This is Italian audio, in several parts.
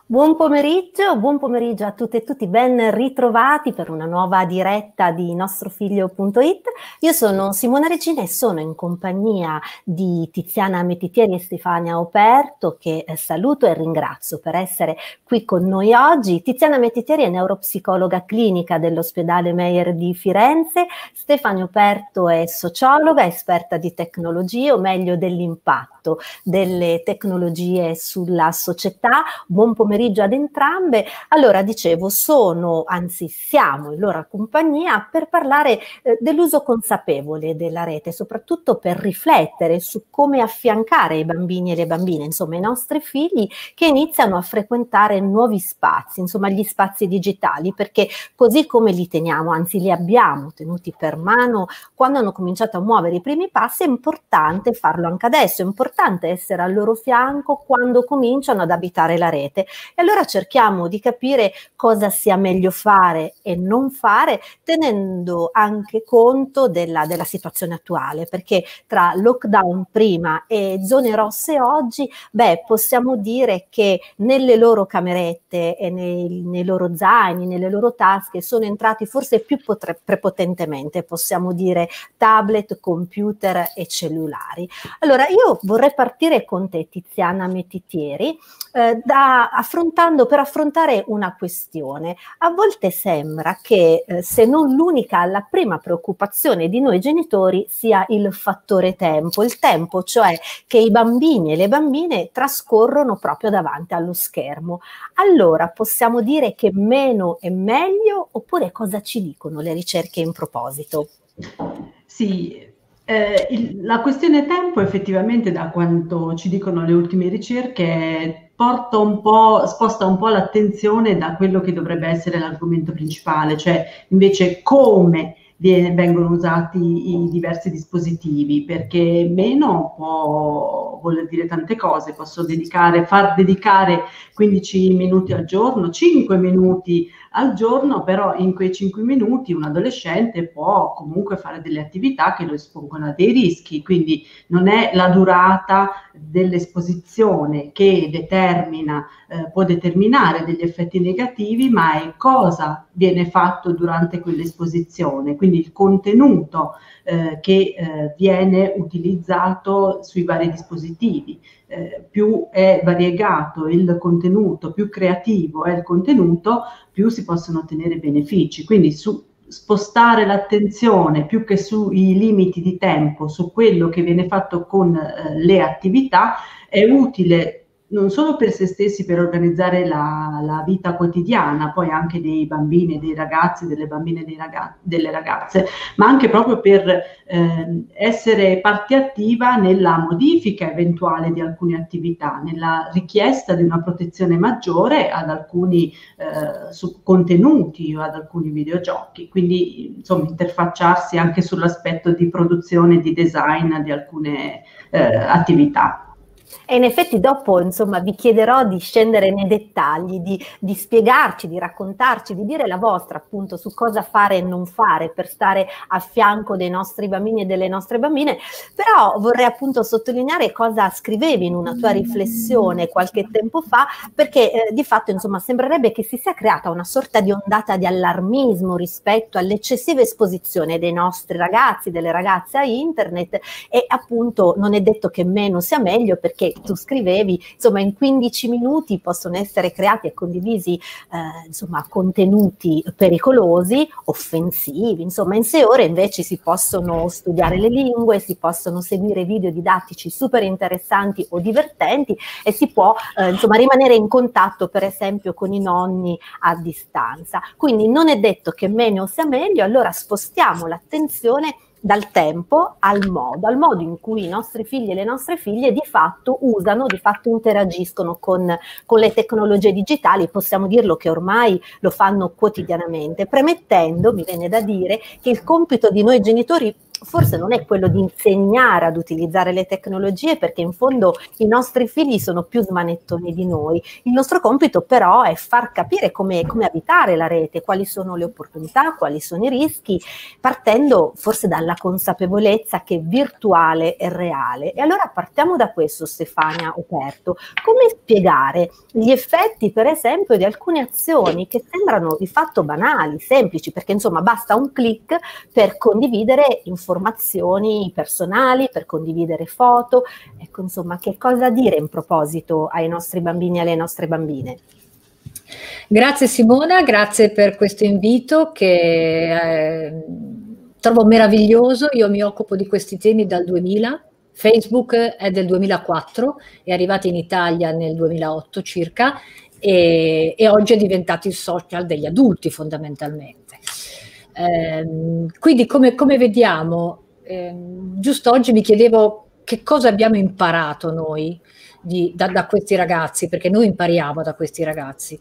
Buon pomeriggio a tutte e tutti, ben ritrovati per una nuova diretta di nostrofiglio.it. Io sono Simona Regina e sono in compagnia di Tiziana Mettitieri e Stefania Operto, che saluto e ringrazio per essere qui con noi oggi. Tiziana Mettitieri è neuropsicologa clinica dell'ospedale Meyer di Firenze, Stefania Operto è sociologa, esperta di tecnologie, o meglio dell'impatto delle tecnologie sulla società. Buon pomeriggio ad entrambe. Allora, dicevo, siamo in loro compagnia per parlare dell'uso consapevole della rete, soprattutto per riflettere su come affiancare i bambini e le bambine, insomma i nostri figli, che iniziano a frequentare nuovi spazi, insomma gli spazi digitali, perché così come li teniamo, anzi li abbiamo tenuti per mano quando hanno cominciato a muovere i primi passi, è importante farlo anche adesso, è importante essere al loro fianco quando cominciano ad abitare la rete. E allora cerchiamo di capire cosa sia meglio fare e non fare, tenendo anche conto della situazione attuale, perché tra lockdown prima e zone rosse oggi, possiamo dire che nelle loro camerette e nei loro zaini, nelle loro tasche sono entrati forse più prepotentemente, possiamo dire, tablet, computer e cellulari. Allora io vorrei partire con te, Tiziana Mettitieri, per affrontare una questione. A volte sembra che se non l'unica, la prima preoccupazione di noi genitori sia il fattore tempo, il tempo cioè che i bambini e le bambine trascorrono proprio davanti allo schermo. Allora possiamo dire che meno è meglio, oppure cosa ci dicono le ricerche in proposito? Sì, la questione tempo effettivamente, da quanto ci dicono le ultime ricerche, sposta un po' l'attenzione da quello che dovrebbe essere l'argomento principale, cioè invece come vengono usati i diversi dispositivi, perché meno può voler dire tante cose. Posso far dedicare 15 minuti al giorno, 5 minuti al giorno, però in quei 5 minuti un adolescente può comunque fare delle attività che lo espongono a dei rischi, quindi non è la durata dell'esposizione che può determinare degli effetti negativi, ma è cosa viene fatto durante quell'esposizione, quindi il contenuto che viene utilizzato sui vari dispositivi. Più è variegato il contenuto, più creativo è il contenuto, più si possono ottenere benefici. Quindi spostare l'attenzione più che sui limiti di tempo, su quello che viene fatto con le attività, è utile non solo per se stessi, per organizzare la vita quotidiana, poi anche dei bambini e dei ragazzi, delle bambine e delle ragazze, ma anche proprio per essere parte attiva nella modifica eventuale di alcune attività, nella richiesta di una protezione maggiore ad alcuni contenuti o ad alcuni videogiochi. Quindi insomma interfacciarsi anche sull'aspetto di produzione e di design di alcune attività. E in effetti dopo, insomma, vi chiederò di scendere nei dettagli, di spiegarci, di raccontarci, di dire la vostra appunto su cosa fare e non fare per stare a fianco dei nostri bambini e delle nostre bambine, però vorrei appunto sottolineare cosa scrivevi in una tua riflessione qualche tempo fa, perché di fatto insomma sembrerebbe che si sia creata una sorta di ondata di allarmismo rispetto all'eccessiva esposizione dei nostri ragazzi, delle ragazze a internet, e appunto non è detto che meno sia meglio, perché tu scrivevi, insomma, in 15 minuti possono essere creati e condivisi insomma, contenuti pericolosi, offensivi, insomma, in 6 ore invece si possono studiare le lingue, si possono seguire video didattici super interessanti o divertenti, e si può insomma rimanere in contatto per esempio con i nonni a distanza. Quindi non è detto che meno sia meglio, allora spostiamo l'attenzione dal tempo al modo in cui i nostri figli e le nostre figlie di fatto interagiscono con le tecnologie digitali. Possiamo dirlo che ormai lo fanno quotidianamente, premettendo, mi viene da dire, che il compito di noi genitori forse non è quello di insegnare ad utilizzare le tecnologie, perché in fondo i nostri figli sono più smanettoni di noi. Il nostro compito però è far capire come abitare la rete, quali sono le opportunità, quali sono i rischi, partendo forse dalla consapevolezza che virtuale è reale. E allora partiamo da questo, Stefania Operto. Come spiegare gli effetti, per esempio, di alcune azioni che sembrano di fatto banali, semplici, perché insomma basta un click per condividere informazioni personali, per condividere foto. Ecco, insomma, che cosa dire in proposito ai nostri bambini e alle nostre bambine? Grazie Simona, grazie per questo invito che trovo meraviglioso. Io mi occupo di questi temi dal 2000, Facebook è del 2004, è arrivato in Italia nel 2008 circa e oggi è diventato il social degli adulti fondamentalmente. Quindi come vediamo, giusto oggi mi chiedevo che cosa abbiamo imparato noi da questi ragazzi, perché noi impariamo da questi ragazzi.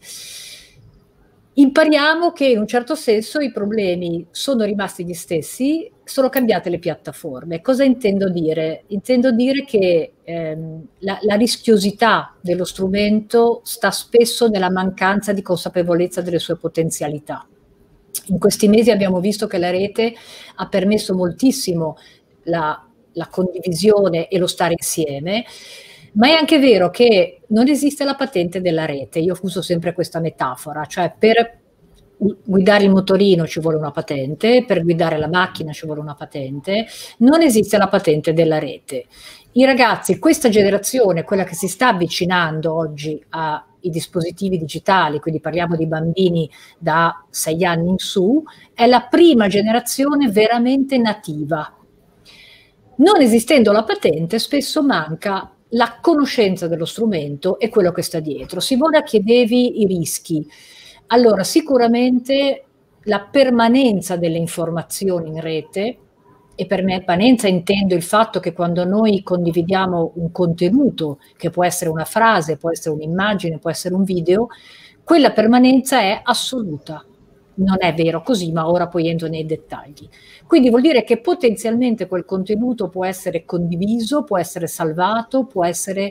Impariamo che in un certo senso i problemi sono rimasti gli stessi, sono cambiate le piattaforme. Cosa intendo dire? Intendo dire che la rischiosità dello strumento sta spesso nella mancanza di consapevolezza delle sue potenzialità. In questi mesi abbiamo visto che la rete ha permesso moltissimo la condivisione e lo stare insieme, ma è anche vero che non esiste la patente della rete. Io uso sempre questa metafora, cioè per guidare il motorino ci vuole una patente, per guidare la macchina ci vuole una patente, non esiste la patente della rete. I ragazzi, questa generazione, quella che si sta avvicinando oggi ai dispositivi digitali, quindi parliamo di bambini da 6 anni in su, è la prima generazione veramente nativa. Non esistendo la patente, spesso manca la conoscenza dello strumento e quello che sta dietro. Simona, chiedevi i rischi. Allora, sicuramente la permanenza delle informazioni in rete, e per permanenza intendo il fatto che quando noi condividiamo un contenuto, che può essere una frase, può essere un'immagine, può essere un video, quella permanenza è assoluta. Non è vero così, ma ora poi entro nei dettagli. Quindi vuol dire che potenzialmente quel contenuto può essere condiviso, può essere salvato, può essere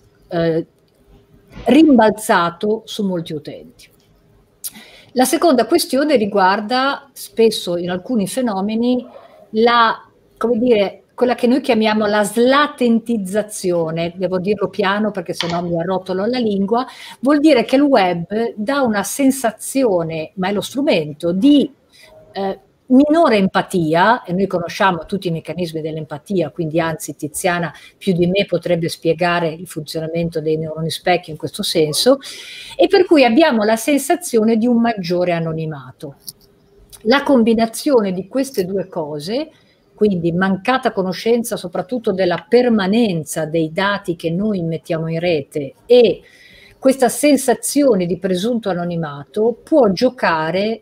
rimbalzato su molti utenti. La seconda questione riguarda spesso in alcuni fenomeni quella che noi chiamiamo la slatentizzazione, devo dirlo piano perché sennò mi arrotolo la lingua, vuol dire che il web dà una sensazione, ma è lo strumento, di minore empatia, e noi conosciamo tutti i meccanismi dell'empatia, quindi anzi Tiziana più di me potrebbe spiegare il funzionamento dei neuroni specchio in questo senso, e per cui abbiamo la sensazione di un maggiore anonimato. La combinazione di queste due cose, quindi mancata conoscenza soprattutto della permanenza dei dati che noi mettiamo in rete e questa sensazione di presunto anonimato, può giocare,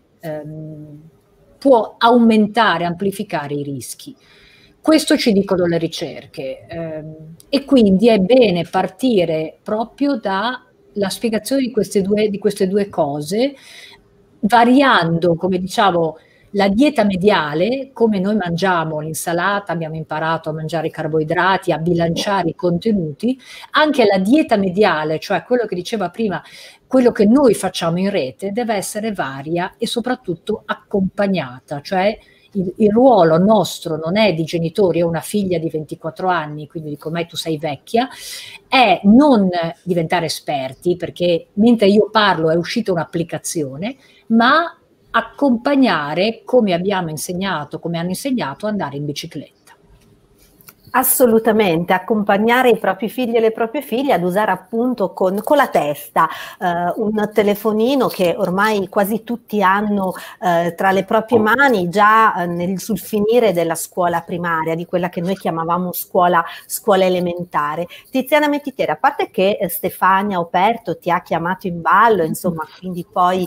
può aumentare, amplificare i rischi. Questo ci dicono le ricerche e quindi è bene partire proprio dalla spiegazione di queste due cose, variando, come diciamo, la dieta mediale, come noi mangiamo l'insalata, abbiamo imparato a mangiare i carboidrati, a bilanciare i contenuti, anche la dieta mediale, cioè quello che diceva prima, quello che noi facciamo in rete, deve essere varia e soprattutto accompagnata, cioè il ruolo nostro non è di genitori, ho una figlia di 24 anni, quindi dico ormai tu sei vecchia, è non diventare esperti, perché mentre io parlo è uscita un'applicazione, ma accompagnare come abbiamo insegnato, come hanno insegnato, ad andare in bicicletta. Assolutamente, accompagnare i propri figli e le proprie figlie ad usare appunto con la testa un telefonino che ormai quasi tutti hanno tra le proprie mani già sul finire della scuola primaria, di quella che noi chiamavamo scuola elementare. Tiziana Mettitieri, a parte che Stefania Operto ti ha chiamato in ballo, insomma, quindi poi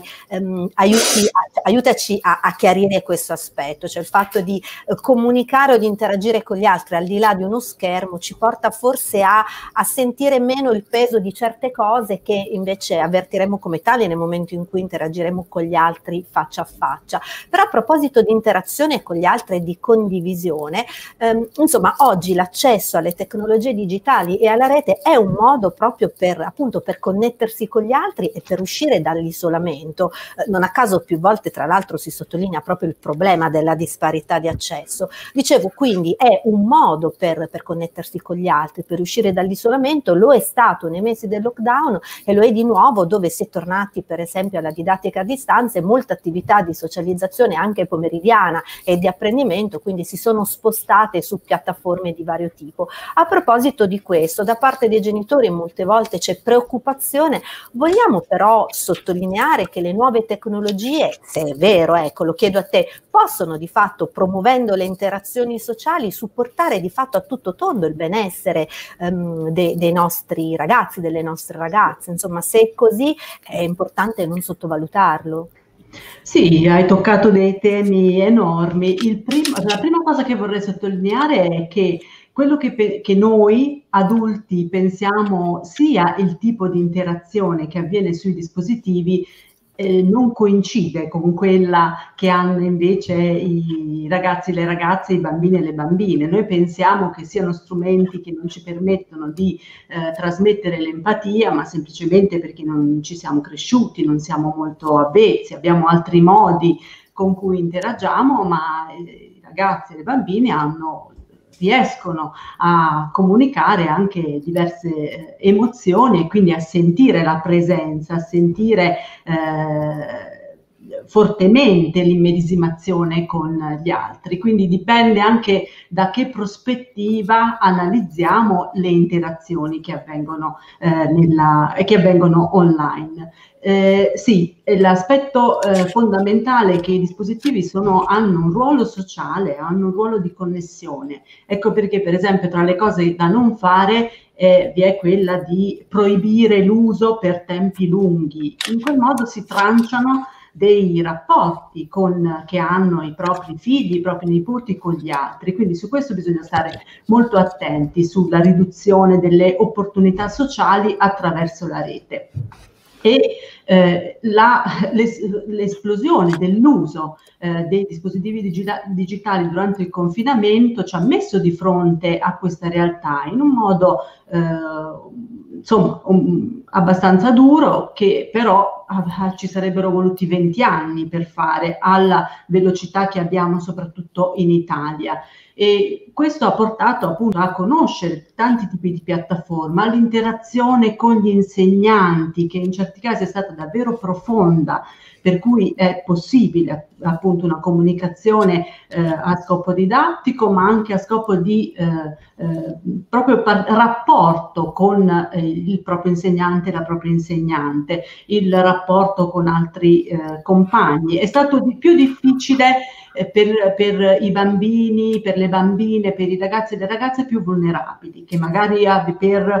aiutaci a chiarire questo aspetto, cioè il fatto di comunicare o di interagire con gli altri al di là di uno schermo ci porta forse a sentire meno il peso di certe cose che invece avvertiremo come tali nel momento in cui interagiremo con gli altri faccia a faccia. Però a proposito di interazione con gli altri e di condivisione, insomma oggi l'accesso alle tecnologie digitali e alla rete è un modo proprio per, appunto, per connettersi con gli altri e per uscire dall'isolamento. Non a caso più volte tra l'altro si sottolinea proprio il problema della disparità di accesso. Dicevo, quindi è un modo per connettersi con gli altri, per uscire dall'isolamento, lo è stato nei mesi del lockdown e lo è di nuovo dove si è tornati per esempio alla didattica a distanza e molta attività di socializzazione anche pomeridiana e di apprendimento, quindi si sono spostate su piattaforme di vario tipo. A proposito di questo, da parte dei genitori molte volte c'è preoccupazione, vogliamo però sottolineare che le nuove tecnologie, se è vero, ecco, lo chiedo a te, possono di fatto, promuovendo le interazioni sociali, supportare di fatto a tutto tondo il benessere dei nostri ragazzi, delle nostre ragazze. Insomma, se è così è importante non sottovalutarlo. Sì, hai toccato dei temi enormi. La prima cosa che vorrei sottolineare è che quello che noi adulti pensiamo sia il tipo di interazione che avviene sui dispositivi non coincide con quella che hanno invece i ragazzi, le ragazze, i bambini e le bambine. Noi pensiamo che siano strumenti che non ci permettono di trasmettere l'empatia, ma semplicemente perché non ci siamo cresciuti, non siamo molto avvezzi, abbiamo altri modi con cui interagiamo, ma i ragazzi e le bambine riescono a comunicare anche diverse emozioni e quindi a sentire la presenza, a sentire fortemente l'immedesimazione con gli altri. Quindi dipende anche da che prospettiva analizziamo le interazioni che avvengono, che avvengono online. Sì, l'aspetto fondamentale è che i dispositivi hanno un ruolo sociale, hanno un ruolo di connessione. Ecco perché, per esempio, tra le cose da non fare vi è quella di proibire l'uso per tempi lunghi. In quel modo si tranciano dei rapporti che hanno i propri figli, i propri nipoti con gli altri. Quindi su questo bisogna stare molto attenti, sulla riduzione delle opportunità sociali attraverso la rete. E l'esplosione dell'uso dei dispositivi digitali durante il confinamento ci ha messo di fronte a questa realtà in un modo insomma abbastanza duro, che però ci sarebbero voluti 20 anni per fare alla velocità che abbiamo soprattutto in Italia. E questo ha portato appunto a conoscere tanti tipi di piattaforme, all'interazione con gli insegnanti, che in certi casi è stata davvero profonda, per cui è possibile appunto una comunicazione a scopo didattico, ma anche a scopo di proprio rapporto con il proprio insegnante e la propria insegnante, il rapporto con altri compagni. È stato più difficile per i bambini, per le bambine, per i ragazzi e le ragazze più vulnerabili, che magari per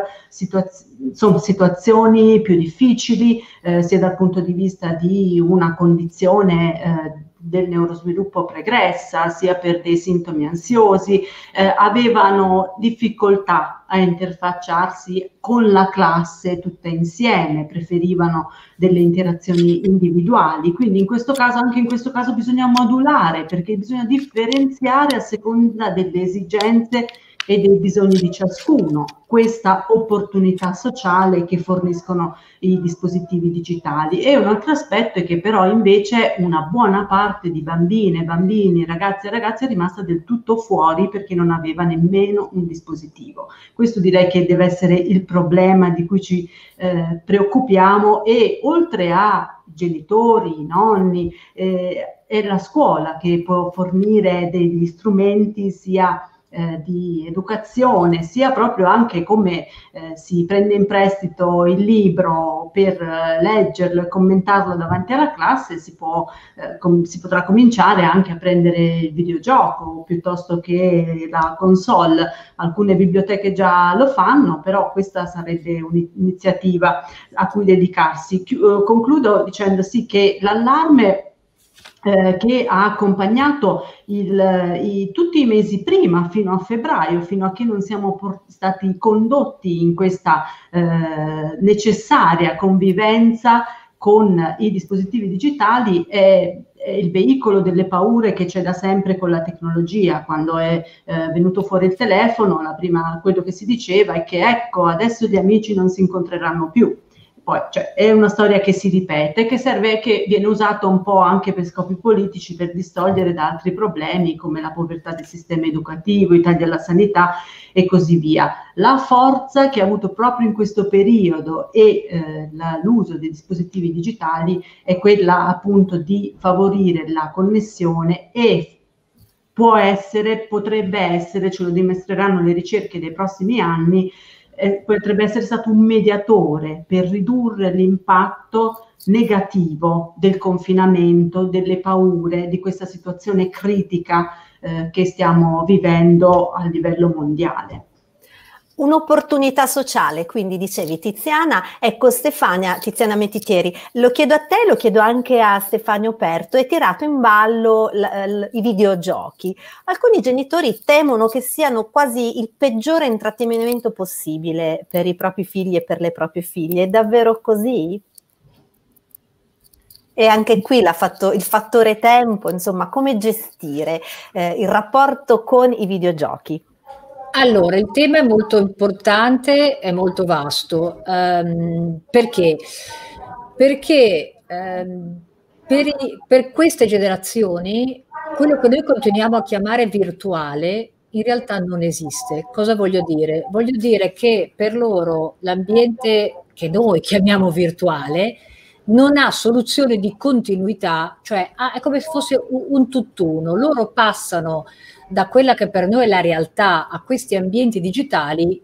situazioni più difficili, sia dal punto di vista di una condizione del neurosviluppo pregressa, sia per dei sintomi ansiosi, avevano difficoltà a interfacciarsi con la classe tutta insieme, preferivano delle interazioni individuali. Quindi in questo caso, anche in questo caso bisogna modulare, perché bisogna differenziare a seconda delle esigenze e dei bisogni di ciascuno, questa opportunità sociale che forniscono i dispositivi digitali. E un altro aspetto è che però invece una buona parte di bambine, bambini, ragazzi e ragazze è rimasta del tutto fuori perché non aveva nemmeno un dispositivo. Questo direi che deve essere il problema di cui ci preoccupiamo, e oltre a genitori, nonni, è la scuola che può fornire degli strumenti sia di educazione, sia proprio anche come si prende in prestito il libro per leggerlo e commentarlo davanti alla classe. Si potrà cominciare anche a prendere il videogioco piuttosto che la console. Alcune biblioteche già lo fanno, però questa sarebbe un'iniziativa a cui dedicarsi. Concludo dicendo sì che l'allarme che ha accompagnato tutti i mesi prima, fino a febbraio, fino a che non siamo stati condotti in questa necessaria convivenza con i dispositivi digitali, è il veicolo delle paure che c'è da sempre con la tecnologia. Quando è venuto fuori il telefono, quello che si diceva è che ecco, adesso gli amici non si incontreranno più. Poi, cioè, è una storia che si ripete, che viene usata un po' anche per scopi politici, per distogliere da altri problemi come la povertà del sistema educativo, i tagli alla sanità e così via. La forza che ha avuto proprio in questo periodo e l'uso dei dispositivi digitali è quella appunto di favorire la connessione e potrebbe essere, ce lo dimostreranno le ricerche dei prossimi anni, potrebbe essere stato un mediatore per ridurre l'impatto negativo del confinamento, delle paure, di questa situazione critica che stiamo vivendo a livello mondiale. Un'opportunità sociale, quindi dicevi Tiziana. Ecco, Tiziana Mettitieri, lo chiedo a te, lo chiedo anche a Stefano Perto, hai tirato in ballo i videogiochi. Alcuni genitori temono che siano quasi il peggiore intrattenimento possibile per i propri figli e per le proprie figlie. È davvero così? E anche qui il fattore tempo, insomma, come gestire il rapporto con i videogiochi? Allora, il tema è molto importante, è molto vasto. Perché? Perché per queste generazioni quello che noi continuiamo a chiamare virtuale in realtà non esiste. Cosa voglio dire? Voglio dire che per loro l'ambiente che noi chiamiamo virtuale non ha soluzione di continuità, cioè è come se fosse un tutt'uno. Loro passano da quella che per noi è la realtà a questi ambienti digitali,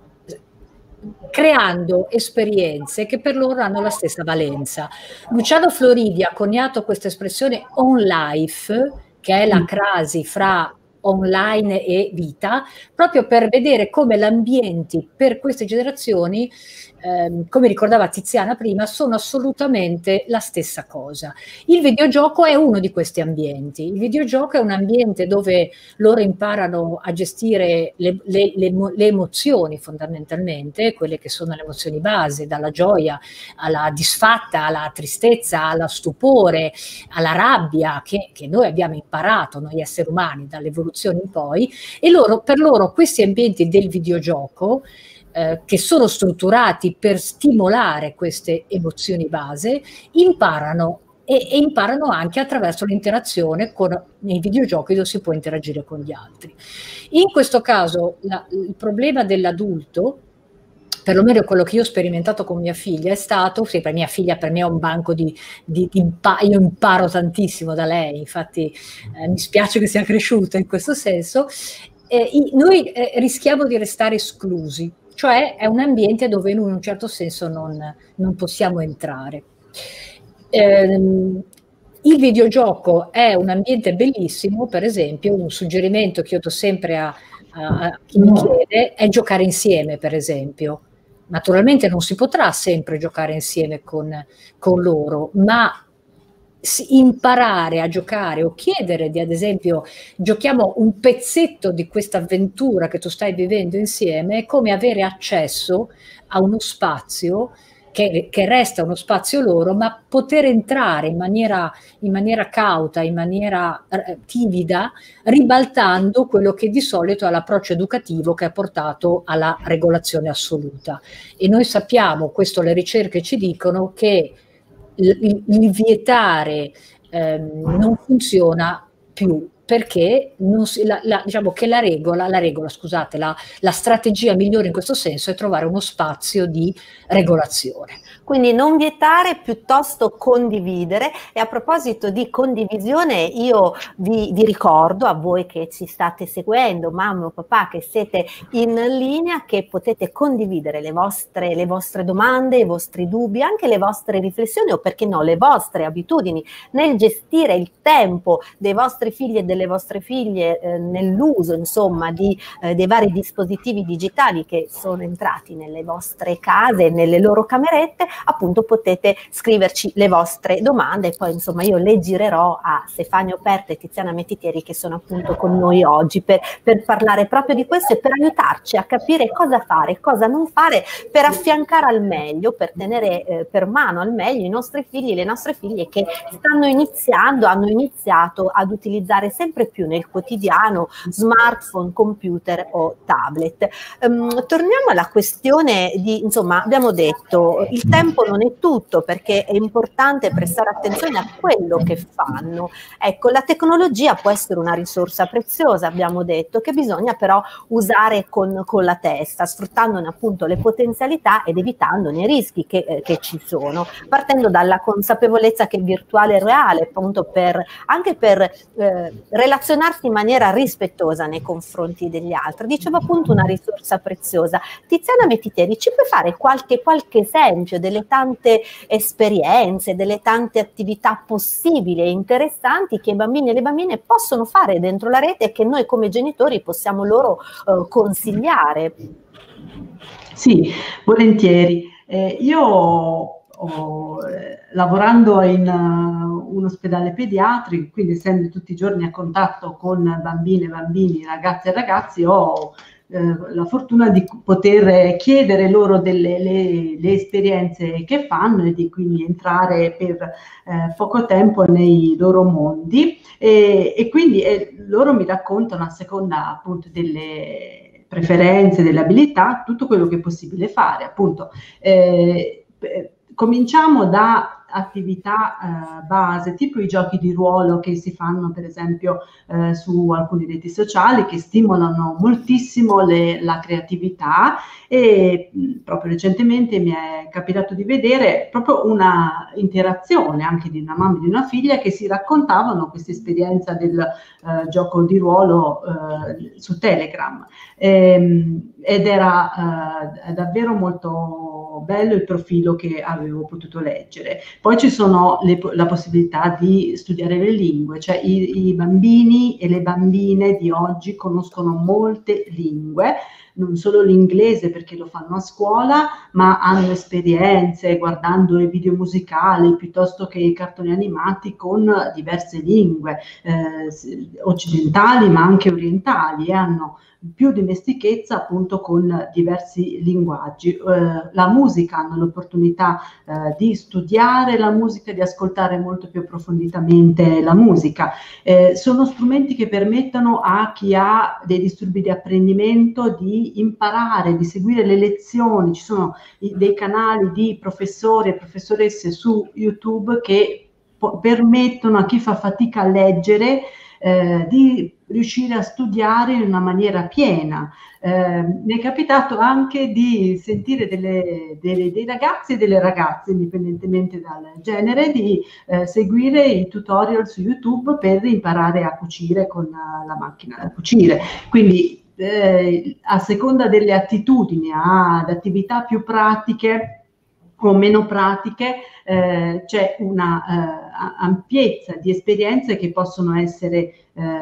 creando esperienze che per loro hanno la stessa valenza. Luciano Floridi ha coniato questa espressione on life, che è la crasi fra online e vita, proprio per vedere come l'ambiente per queste generazioni, come ricordava Tiziana prima, sono assolutamente la stessa cosa. Il videogioco è uno di questi ambienti. Il videogioco è un ambiente dove loro imparano a gestire le emozioni, fondamentalmente, quelle che sono le emozioni base, dalla gioia alla disfatta, alla tristezza, allo stupore, alla rabbia, che noi abbiamo imparato, noi esseri umani, dall'evoluzione in poi, e per loro questi ambienti del videogioco, che sono strutturati per stimolare queste emozioni base, imparano e imparano anche attraverso l'interazione nei videogiochi dove si può interagire con gli altri. In questo caso il problema dell'adulto, perlomeno quello che io ho sperimentato con mia figlia, è stato, sì, per mia figlia, per me è un banco io imparo tantissimo da lei, infatti mi spiace che sia cresciuta in questo senso. Noi rischiamo di restare esclusi, cioè è un ambiente dove in un certo senso non possiamo entrare. Il videogioco è un ambiente bellissimo, per esempio, un suggerimento che io do sempre a chi mi chiede è giocare insieme, per esempio. Naturalmente non si potrà sempre giocare insieme con loro, ma imparare a giocare o chiedere ad esempio, giochiamo un pezzetto di questa avventura che tu stai vivendo insieme, è come avere accesso a uno spazio che resta uno spazio loro, ma poter entrare in maniera cauta, in maniera timida, ribaltando quello che di solito è l'approccio educativo che ha portato alla regolazione assoluta. E noi sappiamo, questo le ricerche ci dicono, che il vietare non funziona più, perché diciamo che la strategia migliore in questo senso è trovare uno spazio di regolazione. Quindi non vietare, piuttosto condividere. E a proposito di condivisione, io vi ricordo a voi che ci state seguendo, mamma o papà che siete in linea, che potete condividere le vostre domande, i vostri dubbi, anche le vostre riflessioni o perché no le vostre abitudini nel gestire il tempo dei vostri figli e delle delle vostre figlie nell'uso, insomma, dei vari dispositivi digitali che sono entrati nelle vostre case, nelle loro camerette, appunto potete scriverci le vostre domande e poi insomma io le girerò a Stefania Operta e Tiziana Mettitieri, che sono appunto con noi oggi per parlare proprio di questo e per aiutarci a capire cosa fare, cosa non fare, per affiancare al meglio, per tenere per mano al meglio i nostri figli e le nostre figlie che hanno iniziato ad utilizzare sempre più nel quotidiano smartphone, computer o tablet. Torniamo alla questione insomma, abbiamo detto, il tempo non è tutto, perché è importante prestare attenzione a quello che fanno. Ecco, la tecnologia può essere una risorsa preziosa, abbiamo detto, che bisogna però usare con la testa, sfruttandone appunto le potenzialità ed evitandone i rischi che ci sono, partendo dalla consapevolezza che il virtuale è reale, appunto anche per relazionarsi in maniera rispettosa nei confronti degli altri. Dicevo appunto una risorsa preziosa. Tiziana Mettitieri, ci puoi fare qualche esempio delle tante esperienze, delle tante attività possibili e interessanti che i bambini e le bambine possono fare dentro la rete e che noi come genitori possiamo loro consigliare? Sì, volentieri. Io lavorando in un ospedale pediatrico, quindi essendo tutti i giorni a contatto con bambine, bambini, ragazze e ragazzi, ho la fortuna di poter chiedere loro le esperienze che fanno e di quindi entrare per poco tempo nei loro mondi e quindi loro mi raccontano a seconda appunto delle preferenze, delle abilità, tutto quello che è possibile fare. Appunto, cominciamo da attività base, tipo i giochi di ruolo che si fanno per esempio su alcune reti sociali, che stimolano moltissimo la creatività e proprio recentemente mi è capitato di vedere proprio una interazione anche di una mamma e di una figlia che si raccontavano questa esperienza del gioco di ruolo su Telegram ed era davvero molto bello il profilo che avevo potuto leggere. Poi ci sono la possibilità di studiare le lingue, cioè i bambini e le bambine di oggi conoscono molte lingue, non solo l'inglese perché lo fanno a scuola, ma hanno esperienze guardando i video musicali piuttosto che i cartoni animati con diverse lingue occidentali ma anche orientali e hanno più dimestichezza appunto con diversi linguaggi. La musica, hanno l'opportunità di studiare la musica, di ascoltare molto più approfonditamente la musica. Sono strumenti che permettono a chi ha dei disturbi di apprendimento di imparare, di seguire le lezioni. Ci sono dei canali di professori e professoresse su YouTube che permettono a chi fa fatica a leggere di riuscire a studiare in una maniera piena. Mi è capitato anche di sentire dei ragazzi e delle ragazze, indipendentemente dal genere, di seguire i tutorial su YouTube per imparare a cucire con la macchina da cucire. Quindi a seconda delle attitudini ad attività più pratiche o meno pratiche, c'è una ampiezza di esperienze che possono essere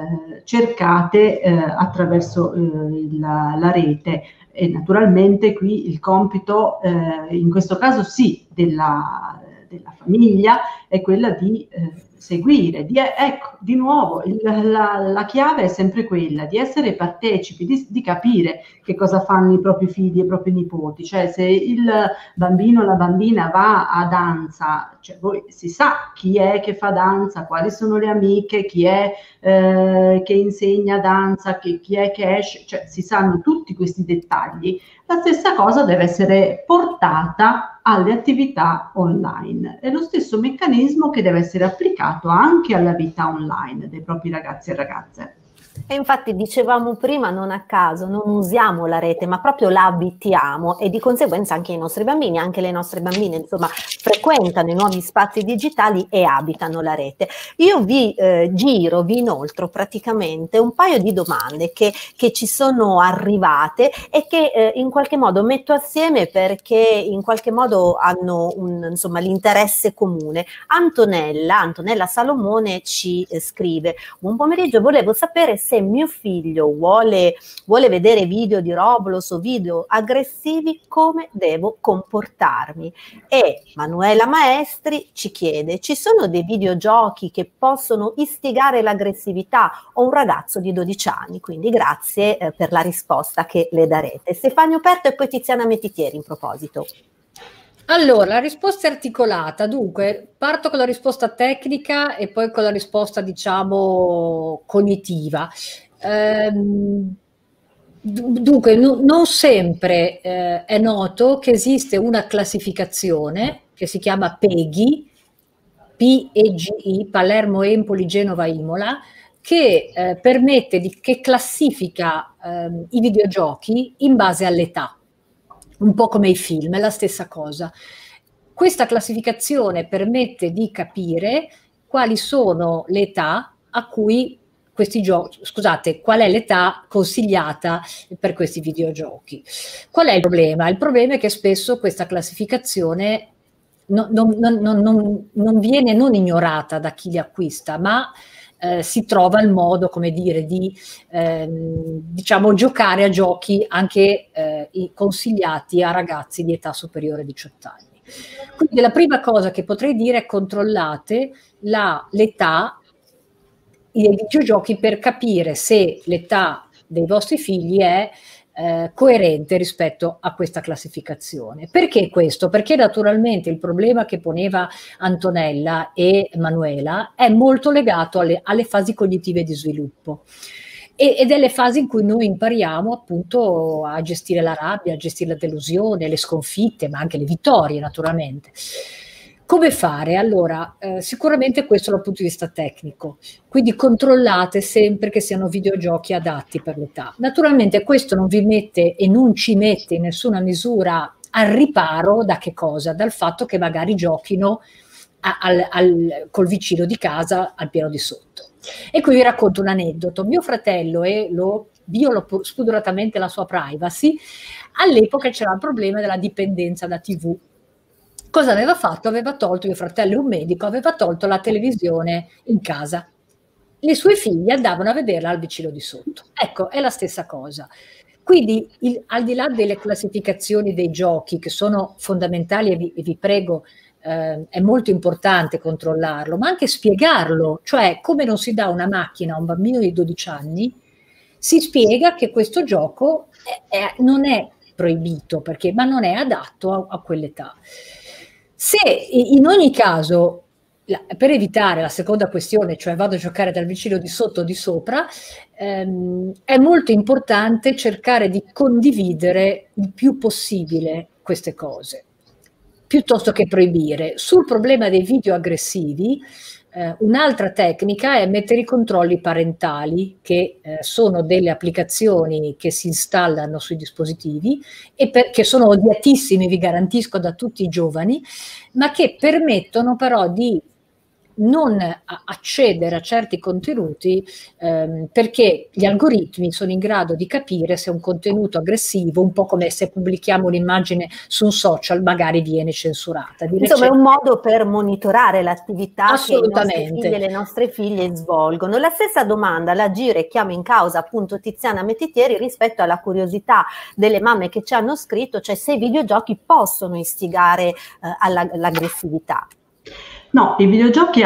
cercate attraverso la rete. E naturalmente qui il compito, in questo caso sì, della famiglia è quella di seguire, ecco, di nuovo la chiave è sempre quella di essere partecipi, di capire che cosa fanno i propri figli e i propri nipoti, cioè se il bambino o la bambina va a danza, cioè si sa chi è che fa danza, quali sono le amiche, chi è che insegna danza, chi è che esce, cioè si sanno tutti questi dettagli. La stessa cosa deve essere portata alle attività online. È lo stesso meccanismo che deve essere applicato anche alla vita online dei propri ragazzi e ragazze. E infatti dicevamo prima, non a caso, non usiamo la rete, ma proprio la abitiamo, e di conseguenza anche i nostri bambini, anche le nostre bambine, insomma, frequentano i nuovi spazi digitali e abitano la rete. Io vi vi inoltro praticamente un paio di domande che ci sono arrivate e che in qualche modo metto assieme perché in qualche modo hanno insomma, l'interesse comune. Antonella Salomone ci scrive: buon pomeriggio, volevo sapere se mio figlio vuole vedere video di Roblox o video aggressivi, come devo comportarmi. E Manuela Maestri ci chiede: ci sono dei videogiochi che possono istigare l'aggressività? Ho un ragazzo di 12 anni, quindi grazie per la risposta che le darete. Stefano Perto e poi Tiziana Metitieri in proposito. Allora, la risposta è articolata, dunque parto con la risposta tecnica e poi con la risposta, diciamo, cognitiva. Dunque, non sempre è noto che esiste una classificazione che si chiama PEGI, PEGI, Palermo, Empoli, Genova, Imola, che che classifica i videogiochi in base all'età. Un po' come i film, è la stessa cosa. Questa classificazione permette di capire quali sono le età a cui questi giochi, scusate, qual è l'età consigliata per questi videogiochi. Qual è il problema? Il problema è che spesso questa classificazione non viene non ignorata da chi li acquista, ma si trova il modo, come dire, di diciamo giocare a giochi anche consigliati a ragazzi di età superiore a 18 anni. Quindi la prima cosa che potrei dire è: controllate l'età dei videogiochi per capire se l'età dei vostri figli è coerente rispetto a questa classificazione. Perché questo? Perché naturalmente il problema che poneva Antonella e Manuela è molto legato alle fasi cognitive di sviluppo ed è le fasi in cui noi impariamo appunto a gestire la rabbia, a gestire la delusione, le sconfitte, ma anche le vittorie naturalmente. Come fare? Allora, sicuramente questo dal punto di vista tecnico, quindi controllate sempre che siano videogiochi adatti per l'età. Naturalmente questo non vi mette e non ci mette in nessuna misura al riparo da che cosa? Dal fatto che magari giochino col vicino di casa al piano di sotto. E qui vi racconto un aneddoto. Mio fratello, e violo spudoratamente la sua privacy, all'epoca c'era il problema della dipendenza da TV. Cosa aveva fatto? Aveva tolto, mio fratello è un medico, aveva tolto la televisione in casa. Le sue figlie andavano a vederla al vicino di sotto. Ecco, è la stessa cosa. Quindi, al di là delle classificazioni dei giochi, che sono fondamentali e vi prego, è molto importante controllarlo, ma anche spiegarlo, cioè come non si dà una macchina a un bambino di 12 anni, si spiega che questo gioco non è proibito, ma non è adatto a quell'età. Se in ogni caso, per evitare la seconda questione, cioè vado a giocare dal vicino di sotto o di sopra, è molto importante cercare di condividere il più possibile queste cose, piuttosto che proibire. Sul problema dei video aggressivi, un'altra tecnica è mettere i controlli parentali, che sono delle applicazioni che si installano sui dispositivi e che sono odiatissimi, vi garantisco, da tutti i giovani, ma che permettono però di non accedere a certi contenuti perché gli algoritmi sono in grado di capire se un contenuto aggressivo, un po' come se pubblichiamo un'immagine su un social, magari viene censurata. Insomma, è un modo per monitorare l'attività che i nostri figli e le nostre figlie svolgono. La stessa domanda la giro e chiamo in causa appunto Tiziana Metitieri rispetto alla curiosità delle mamme che ci hanno scritto, cioè se i videogiochi possono istigare all'aggressività. No, i videogiochi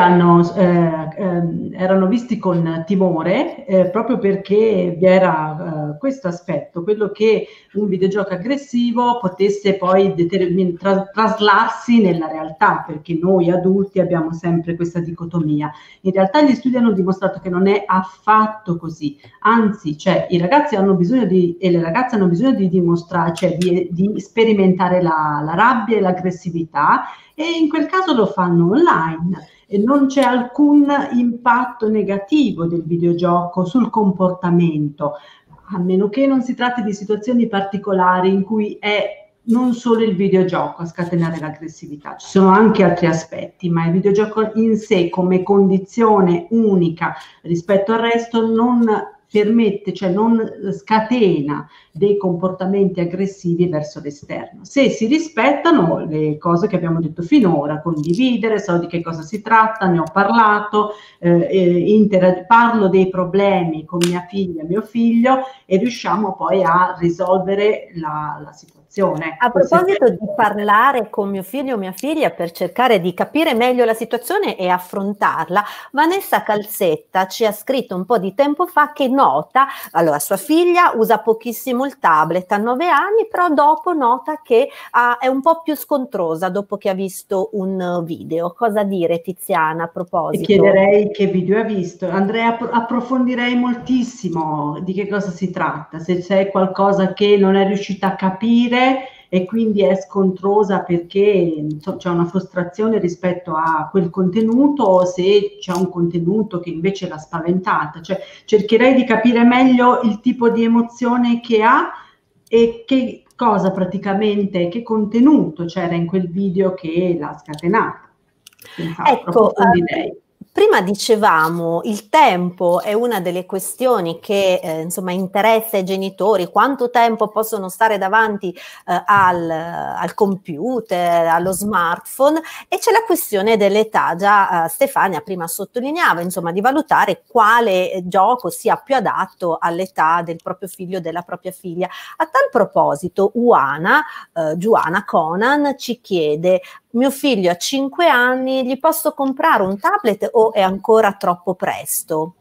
erano visti con timore proprio perché vi era questo aspetto, quello che un videogioco aggressivo potesse poi traslarsi nella realtà, perché noi adulti abbiamo sempre questa dicotomia. In realtà gli studi hanno dimostrato che non è affatto così, anzi, cioè, i ragazzi hanno bisogno e le ragazze hanno bisogno di dimostrare, cioè di sperimentare la rabbia e l'aggressività, e in quel caso lo fanno online e non c'è alcun impatto negativo del videogioco sul comportamento, a meno che non si tratti di situazioni particolari in cui è non solo il videogioco a scatenare l'aggressività, ci sono anche altri aspetti, ma il videogioco in sé come condizione unica rispetto al resto non permette, cioè non scatena dei comportamenti aggressivi verso l'esterno. Se si rispettano le cose che abbiamo detto finora, condividere, so di che cosa si tratta, ne ho parlato, parlo dei problemi con mia figlia, mio figlio, e riusciamo poi a risolvere la situazione. A proposito di parlare con mio figlio o mia figlia per cercare di capire meglio la situazione e affrontarla, Vanessa Calzetta ci ha scritto un po' di tempo fa che nota, allora sua figlia usa pochissimo il tablet a 9 anni, però dopo nota che è un po' più scontrosa dopo che ha visto un video. Cosa dire, Tiziana, a proposito? E chiederei che video ha visto. Andrea, approfondirei moltissimo di che cosa si tratta, se c'è qualcosa che non è riuscita a capire e quindi è scontrosa perché c'è una frustrazione rispetto a quel contenuto, o se c'è un contenuto che invece l'ha spaventata. Cioè, cercherei di capire meglio il tipo di emozione che ha e che cosa praticamente, che contenuto c'era in quel video che l'ha scatenata. Ecco, prima dicevamo il tempo è una delle questioni che insomma interessa ai genitori, quanto tempo possono stare davanti al computer, allo smartphone, e c'è la questione dell'età. Già Stefania prima sottolineava insomma di valutare quale gioco sia più adatto all'età del proprio figlio o della propria figlia. A tal proposito Giuana Conan ci chiede: mio figlio ha 5 anni, gli posso comprare un tablet o è ancora troppo presto?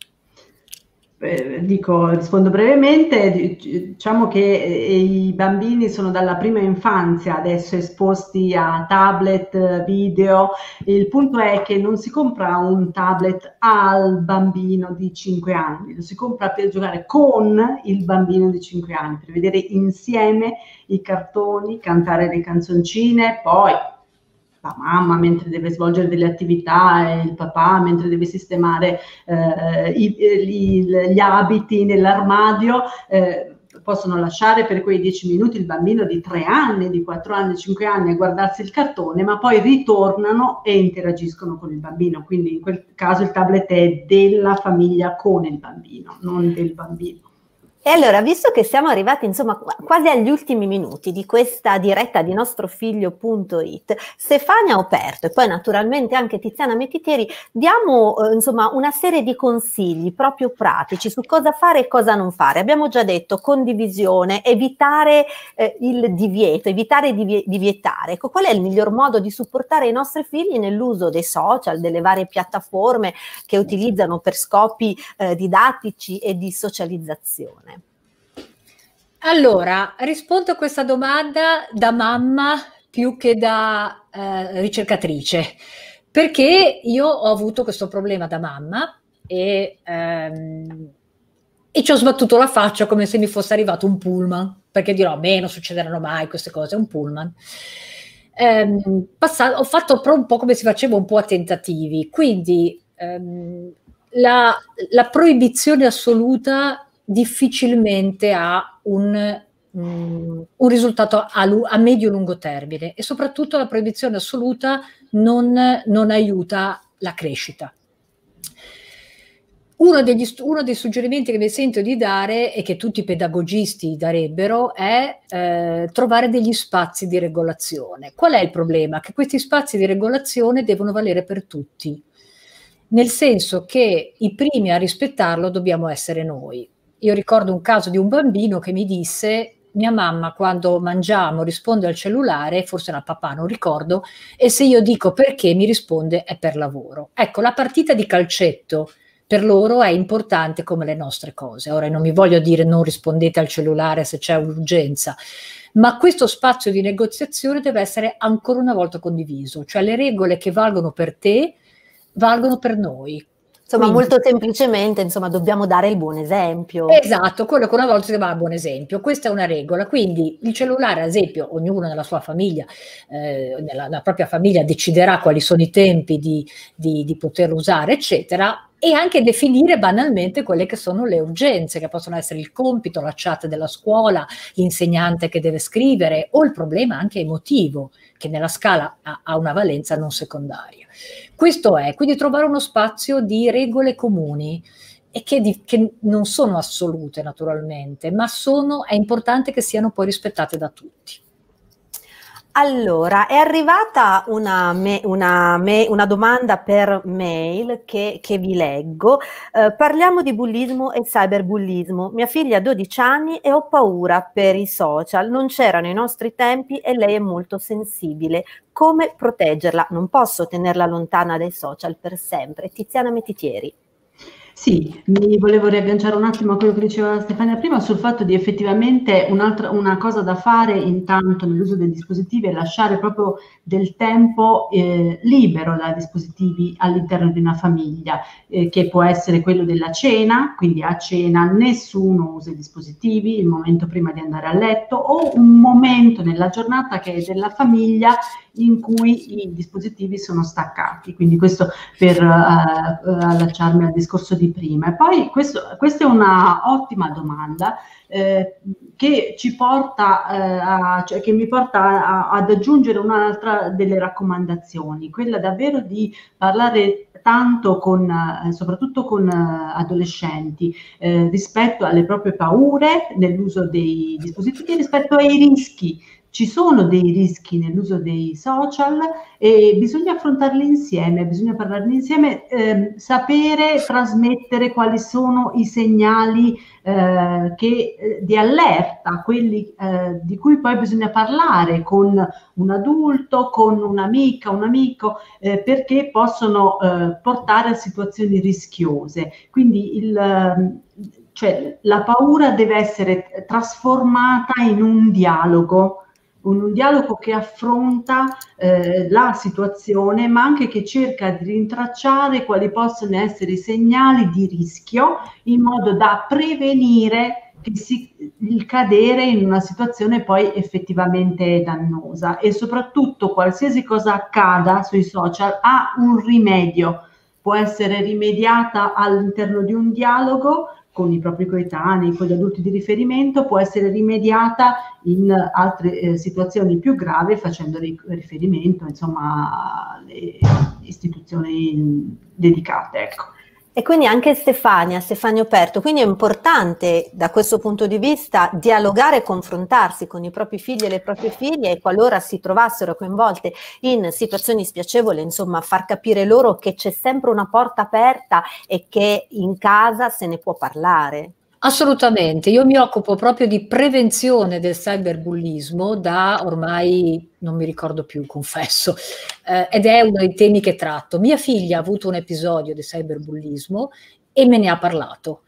Rispondo brevemente. Diciamo che i bambini sono dalla prima infanzia adesso esposti a tablet, video. Il punto è che non si compra un tablet al bambino di 5 anni, lo si compra per giocare con il bambino di 5 anni, per vedere insieme i cartoni, cantare le canzoncine, poi la mamma mentre deve svolgere delle attività e il papà mentre deve sistemare gli abiti nell'armadio, possono lasciare per quei 10 minuti il bambino di 3 anni, di 4 anni, 5 anni a guardarsi il cartone, ma poi ritornano e interagiscono con il bambino. Quindi in quel caso il tablet è della famiglia con il bambino, non del bambino. E allora, visto che siamo arrivati insomma quasi agli ultimi minuti di questa diretta di nostrofiglio.it, Stefania Operto e poi naturalmente anche Tiziana Mettitieri diamo insomma una serie di consigli proprio pratici su cosa fare e cosa non fare. Abbiamo già detto condivisione, evitare il divieto, evitare di vietare. Ecco, qual è il miglior modo di supportare i nostri figli nell'uso dei social, delle varie piattaforme che utilizzano per scopi didattici e di socializzazione? Allora, rispondo a questa domanda da mamma più che da ricercatrice, perché io ho avuto questo problema da mamma e ci ho sbattuto la faccia come se mi fosse arrivato un pullman, perché dirò, a me non succederanno mai queste cose, è un pullman. Ho fatto un po' come si faceva un po' a tentativi, quindi la proibizione assoluta difficilmente ha un risultato a medio-lungo termine, e soprattutto la proibizione assoluta non aiuta la crescita. Uno dei suggerimenti che mi sento di dare e che tutti i pedagogisti darebbero è trovare degli spazi di regolazione. Qual è il problema? Che questi spazi di regolazione devono valere per tutti, nel senso che i primi a rispettarlo dobbiamo essere noi. Io ricordo un caso di un bambino che mi disse: mia mamma quando mangiamo risponde al cellulare, forse era il papà, non ricordo, e se io dico perché mi risponde è per lavoro. Ecco, la partita di calcetto per loro è importante come le nostre cose. Ora non mi voglio dire non rispondete al cellulare se c'è un'urgenza, ma questo spazio di negoziazione deve essere ancora una volta condiviso, cioè le regole che valgono per te valgono per noi. Insomma, Quindi, molto semplicemente, insomma, dobbiamo dare il buon esempio. esatto, quello che una volta si chiamava buon esempio. Questa è una regola. Quindi il cellulare, ad esempio, ognuno nella sua famiglia, nella propria famiglia, deciderà quali sono i tempi di poterlo usare, eccetera, e anche definire banalmente quelle che sono le urgenze, che possono essere il compito, la chat della scuola, l'insegnante che deve scrivere, o il problema anche emotivo, che nella scala ha una valenza non secondaria. Questo è, quindi trovare uno spazio di regole comuni e che non sono assolute naturalmente, ma è importante che siano poi rispettate da tutti. Allora, è arrivata una domanda per mail che vi leggo. Parliamo di bullismo e cyberbullismo. Mia figlia ha 12 anni e ho paura per i social. Non c'erano i nostri tempi e lei è molto sensibile. Come proteggerla? Non posso tenerla lontana dai social per sempre. Tiziana Mettitieri. Sì, mi volevo riagganciare un attimo a quello che diceva Stefania prima sul fatto di effettivamente una cosa da fare intanto nell'uso dei dispositivi è lasciare proprio del tempo libero da dispositivi all'interno di una famiglia, che può essere quello della cena, quindi a cena nessuno usa i dispositivi, il momento prima di andare a letto, o un momento nella giornata che è della famiglia in cui i dispositivi sono staccati. Quindi questo per allacciarmi al discorso di prima. E poi questa è una ottima domanda che ci porta che mi porta ad aggiungere un'altra delle raccomandazioni, quella davvero di parlare tanto soprattutto con adolescenti rispetto alle proprie paure nell'uso dei dispositivi, rispetto ai rischi. Ci sono dei rischi nell'uso dei social e bisogna affrontarli insieme, bisogna parlarne insieme, sapere trasmettere quali sono i segnali di allerta, quelli di cui poi bisogna parlare con un adulto, con un'amica, un amico, perché possono portare a situazioni rischiose. Quindi cioè, la paura deve essere trasformata in un dialogo che affronta la situazione, ma anche che cerca di rintracciare quali possono essere i segnali di rischio in modo da prevenire il cadere in una situazione poi effettivamente dannosa. E soprattutto qualsiasi cosa accada sui social ha un rimedio, può essere rimediata all'interno di un dialogo con i propri coetanei, con gli adulti di riferimento, può essere rimediata in altre situazioni più gravi facendo riferimento insomma alle istituzioni dedicate. Ecco. E quindi anche Stefania Operto, quindi è importante da questo punto di vista dialogare e confrontarsi con i propri figli e le proprie figlie e qualora si trovassero coinvolte in situazioni spiacevoli, insomma far capire loro che c'è sempre una porta aperta e che in casa se ne può parlare. Assolutamente, io mi occupo proprio di prevenzione del cyberbullismo da ormai non mi ricordo più, confesso, ed è uno dei temi che tratto. Mia figlia ha avuto un episodio di cyberbullismo e me ne ha parlato.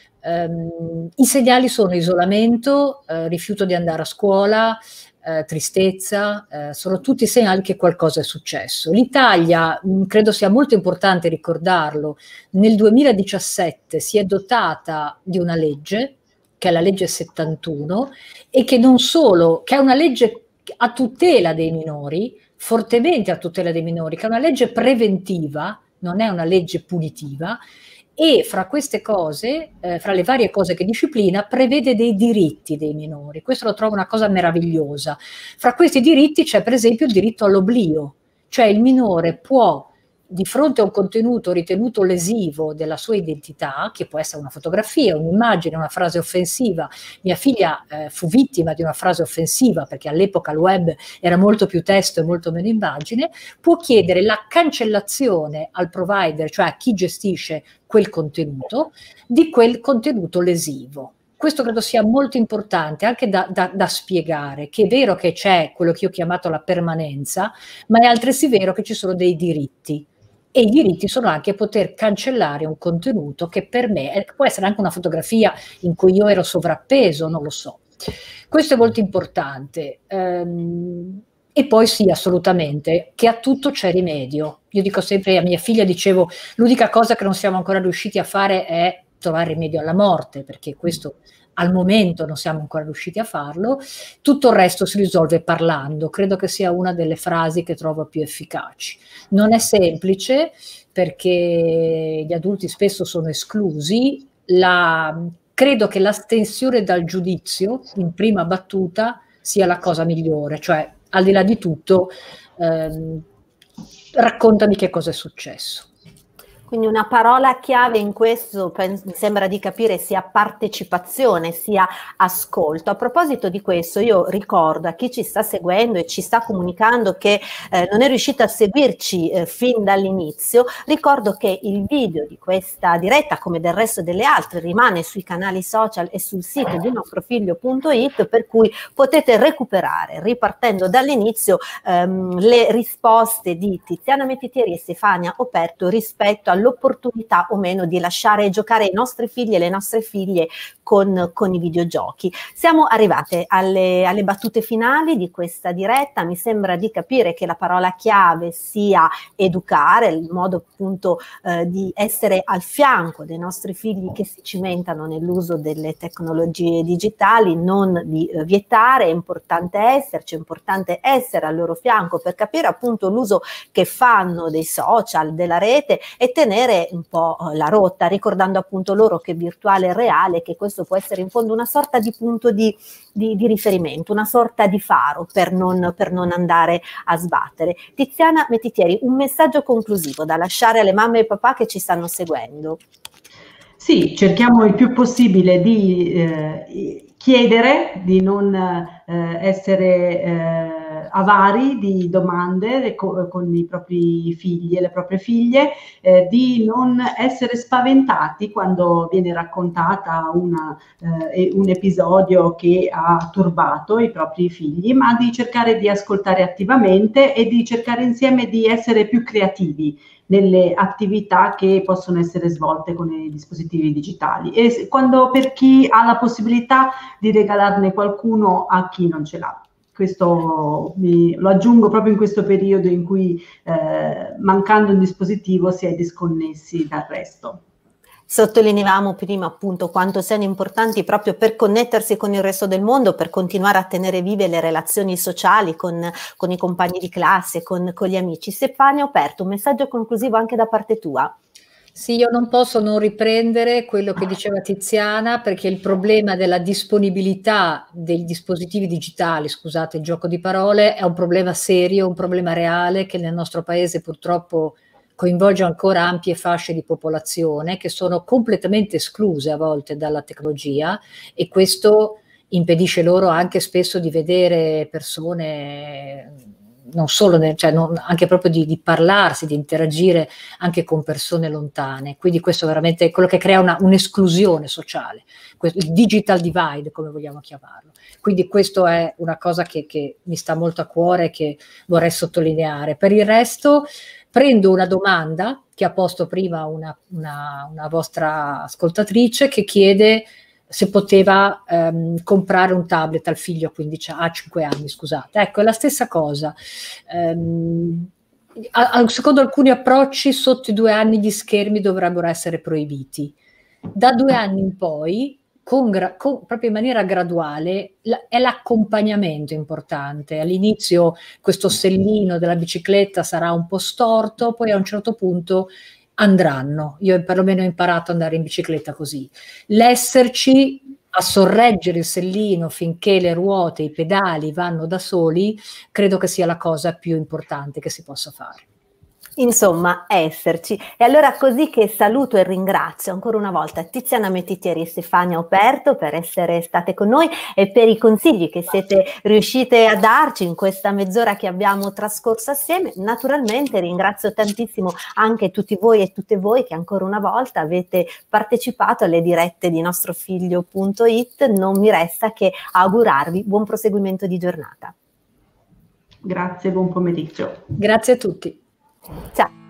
I segnali sono isolamento, rifiuto di andare a scuola, tristezza, sono tutti segnali che qualcosa è successo. L'Italia, credo sia molto importante ricordarlo, nel 2017 si è dotata di una legge, che è la legge 71, e che non solo, che è una legge a tutela dei minori, fortemente a tutela dei minori, che è una legge preventiva, non è una legge punitiva, e fra queste cose, fra le varie cose che disciplina, prevede dei diritti dei minori. Questo lo trovo una cosa meravigliosa. Fra questi diritti c'è per esempio il diritto all'oblio, cioè il minore può, di fronte a un contenuto ritenuto lesivo della sua identità, che può essere una fotografia, un'immagine, una frase offensiva. Mia figlia fu vittima di una frase offensiva, perché all'epoca il web era molto più testo e molto meno immagine, può chiedere la cancellazione al provider, cioè a chi gestisce quel contenuto, di quel contenuto lesivo. Questo credo sia molto importante anche da spiegare, che è vero che c'è quello che io ho chiamato la permanenza, ma è altresì vero che ci sono dei diritti. E i diritti sono anche poter cancellare un contenuto che per me può essere anche una fotografia in cui io ero sovrappeso, non lo so. Questo è molto importante. E poi sì, assolutamente, che a tutto c'è rimedio. Io dico sempre a mia figlia, dicevo, l'unica cosa che non siamo ancora riusciti a fare è trovare rimedio alla morte, perché questo al momento non siamo ancora riusciti a farlo. Tutto il resto si risolve parlando. Credo che sia una delle frasi che trovo più efficaci. Non è semplice, perché gli adulti spesso sono esclusi. Credo che l'astensione dal giudizio in prima battuta sia la cosa migliore, cioè al di là di tutto, raccontami che cosa è successo. Quindi una parola chiave in questo, mi sembra di capire, sia partecipazione, sia ascolto. A proposito di questo, io ricordo a chi ci sta seguendo e ci sta comunicando che non è riuscito a seguirci fin dall'inizio, ricordo che il video di questa diretta, come del resto delle altre, rimane sui canali social e sul sito di nostrofiglio.it, per cui potete recuperare, ripartendo dall'inizio, le risposte di Tiziana Mettitieri e Stefania Operto rispetto all'opportunità o meno di lasciare giocare i nostri figli e le nostre figlie con i videogiochi. Siamo arrivate alle battute finali di questa diretta. Mi sembra di capire che la parola chiave sia educare, il modo appunto di essere al fianco dei nostri figli che si cimentano nell'uso delle tecnologie digitali, non di vietare. È importante esserci, è importante essere al loro fianco per capire appunto l'uso che fanno dei social, della rete, e tenere un po' la rotta, ricordando appunto loro che virtuale è reale, che questo può essere in fondo una sorta di punto di riferimento, una sorta di faro per non andare a sbattere. Tiziana Mettitieri, un messaggio conclusivo da lasciare alle mamme e papà che ci stanno seguendo. Sì, cerchiamo il più possibile di chiedere, di non essere avari di domande con i propri figli e le proprie figlie, di non essere spaventati quando viene raccontata un episodio che ha turbato i propri figli, ma di cercare di ascoltare attivamente e di cercare insieme di essere più creativi nelle attività che possono essere svolte con i dispositivi digitali, e per chi ha la possibilità di regalarne qualcuno a chi non ce l'ha. Questo lo aggiungo proprio in questo periodo in cui mancando un dispositivo si è disconnessi dal resto. Sottolineavamo prima appunto quanto siano importanti proprio per connettersi con il resto del mondo, per continuare a tenere vive le relazioni sociali con i compagni di classe, con gli amici. Stefania Operto, un messaggio conclusivo anche da parte tua. Sì, io non posso non riprendere quello che diceva Tiziana, perché il problema della disponibilità dei dispositivi digitali, scusate il gioco di parole, è un problema serio, un problema reale che nel nostro paese purtroppo coinvolge ancora ampie fasce di popolazione che sono completamente escluse a volte dalla tecnologia, e questo impedisce loro anche spesso di vedere persone, non solo, anche proprio di parlarsi, di interagire anche con persone lontane. Quindi questo veramente è quello che crea un'esclusione sociale, il digital divide, come vogliamo chiamarlo. Quindi questo è una cosa che mi sta molto a cuore e che vorrei sottolineare. Per il resto prendo una domanda che ha posto prima una vostra ascoltatrice, che chiede se poteva comprare un tablet al figlio a 5 anni, scusate. Ecco, è la stessa cosa. Secondo alcuni approcci, sotto i 2 anni gli schermi dovrebbero essere proibiti. Da 2 anni in poi, proprio in maniera graduale, è l'accompagnamento importante. All'inizio questo sellino della bicicletta sarà un po' storto, poi a un certo punto andranno. Io perlomeno ho imparato ad andare in bicicletta così. L'esserci a sorreggere il sellino finché le ruote, i pedali vanno da soli, credo che sia la cosa più importante che si possa fare. Insomma, esserci. E allora così che saluto e ringrazio ancora una volta Tiziana Mettitieri e Stefania Operto per essere state con noi e per i consigli che siete riuscite a darci in questa mezz'ora che abbiamo trascorso assieme. Naturalmente ringrazio tantissimo anche tutti voi e tutte voi che ancora una volta avete partecipato alle dirette di nostrofiglio.it. Non mi resta che augurarvi buon proseguimento di giornata. Grazie, buon pomeriggio. Grazie a tutti. Ciao.